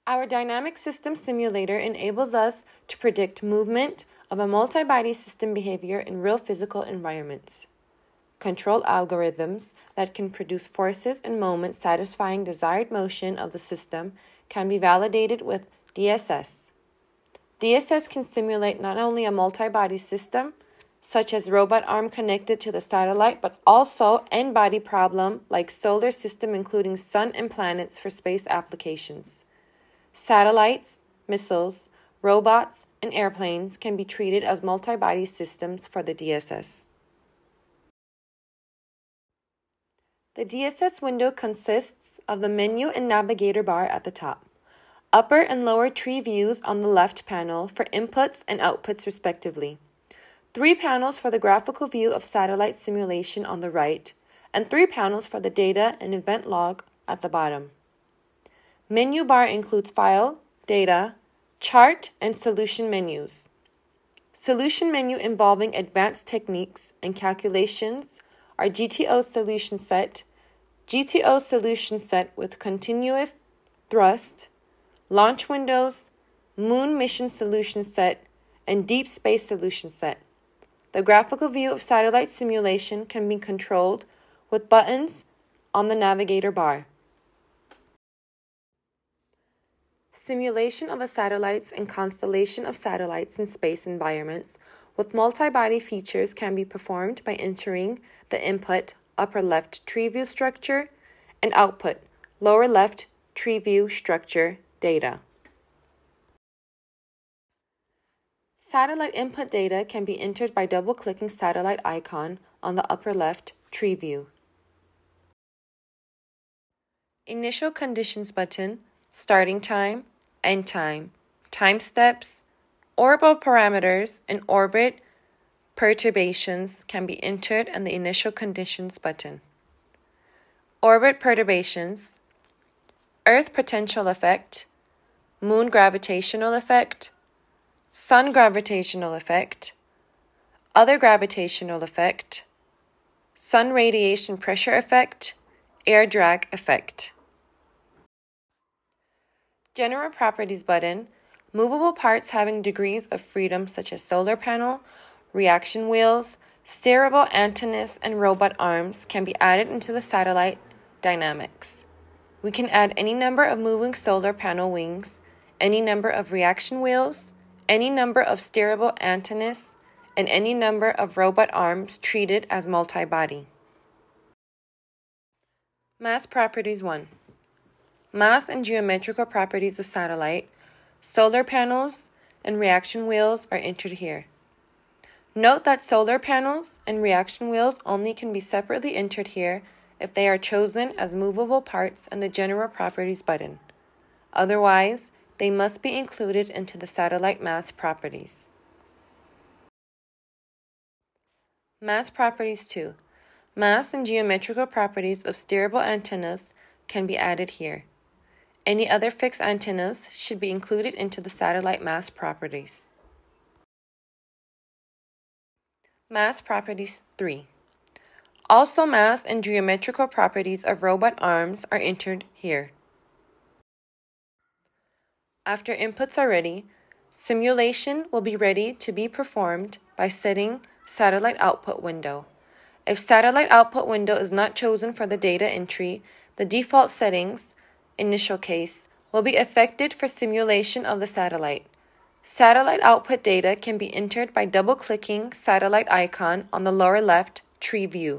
Our dynamic system simulator enables us to predict movement of a multi-body system behavior in real physical environments. Control algorithms that can produce forces and moments satisfying desired motion of the system can be validated with DSS. DSS can simulate not only a multi-body system, such as robot arm connected to the satellite, but also n-body problem like solar system including sun and planets for space applications. Satellites, missiles, robots, and airplanes can be treated as multi-body systems for the DSS. The DSS window consists of the menu and navigator bar at the top, upper and lower tree views on the left panel for inputs and outputs respectively, 3 panels for the graphical view of satellite simulation on the right, and 3 panels for the data and event log at the bottom. Menu bar includes File, Data, Chart, and Solution menus. Solution menu involving advanced techniques and calculations are GTO Solution Set, GTO Solution Set with continuous thrust, Launch Windows, Moon Mission Solution Set, and Deep Space Solution Set. The graphical view of satellite simulation can be controlled with buttons on the navigator bar. Simulation of a satellites and constellation of satellites in space environments with multi-body features can be performed by entering the input upper left tree view structure and output lower left tree view structure data. Satellite input data can be entered by double-clicking satellite icon on the upper left tree view. Initial conditions button, starting time, end time, time steps, orbital parameters, and orbit perturbations can be entered in the initial conditions button. Orbit perturbations, Earth potential effect, Moon gravitational effect, Sun gravitational effect, other gravitational effect, Sun radiation pressure effect, air drag effect. General properties button, movable parts having degrees of freedom such as solar panel, reaction wheels, steerable antennas, and robot arms can be added into the satellite dynamics. We can add any number of moving solar panel wings, any number of reaction wheels, any number of steerable antennas, and any number of robot arms treated as multi-body. Mass properties 1. Mass and geometrical properties of satellite, solar panels, and reaction wheels are entered here. Note that solar panels and reaction wheels only can be separately entered here if they are chosen as movable parts in the General Properties button. Otherwise, they must be included into the satellite mass properties. Mass properties 2. Mass and geometrical properties of steerable antennas can be added here. Any other fixed antennas should be included into the satellite mass properties. Mass properties 3. Also, mass and geometrical properties of robot arms are entered here. After inputs are ready, simulation will be ready to be performed by setting satellite output window. If satellite output window is not chosen for the data entry, the default settings, initial case, will be affected for simulation of the satellite. Satellite output data can be entered by double-clicking satellite icon on the lower left tree view.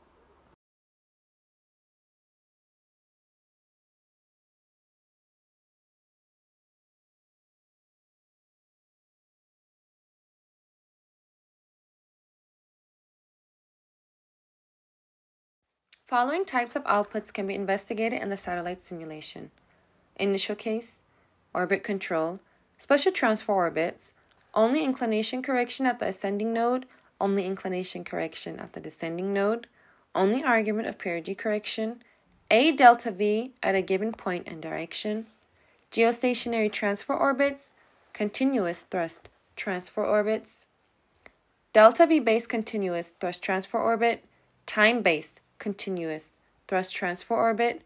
Following types of outputs can be investigated in the satellite simulation. Initial case, orbit control, special transfer orbits, only inclination correction at the ascending node, only inclination correction at the descending node, only argument of perigee correction, A delta V at a given point and direction, geostationary transfer orbits, continuous thrust transfer orbits, delta V based continuous thrust transfer orbit, time based continuous thrust transfer orbit,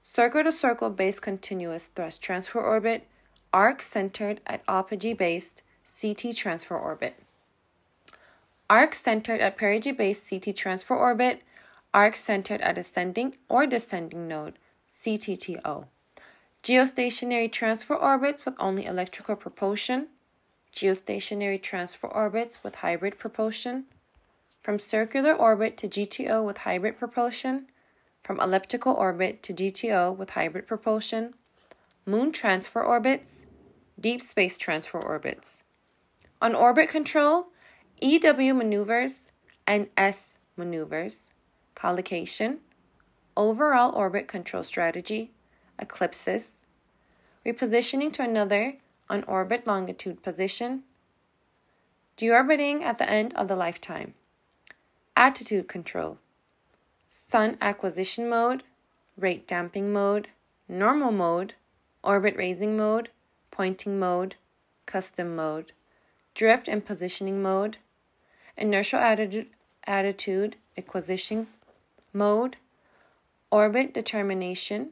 circle-to-circle base continuous thrust transfer orbit, arc centered at apogee-based CT transfer orbit. Arc centered at perigee-based CT transfer orbit, arc centered at ascending or descending node, CTTO. Geostationary transfer orbits with only electrical propulsion, geostationary transfer orbits with hybrid propulsion, from circular orbit to GTO with hybrid propulsion, from elliptical orbit to GTO with hybrid propulsion, moon transfer orbits, deep space transfer orbits. On orbit control, EW maneuvers and S maneuvers, collocation, overall orbit control strategy, eclipses, repositioning to another on orbit longitude position, deorbiting at the end of the lifetime, attitude control, sun acquisition mode, rate damping mode, normal mode, orbit raising mode, pointing mode, custom mode, drift and positioning mode, inertial attitude acquisition mode, orbit determination,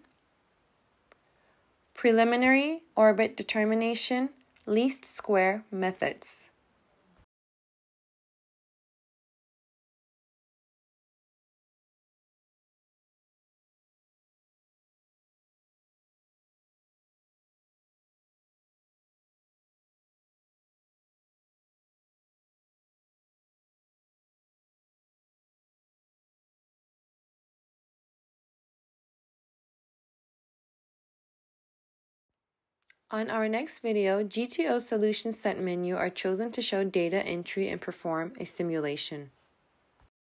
preliminary orbit determination, least square methods. On our next video, GTO Solution Set menu are chosen to show data entry and perform a simulation.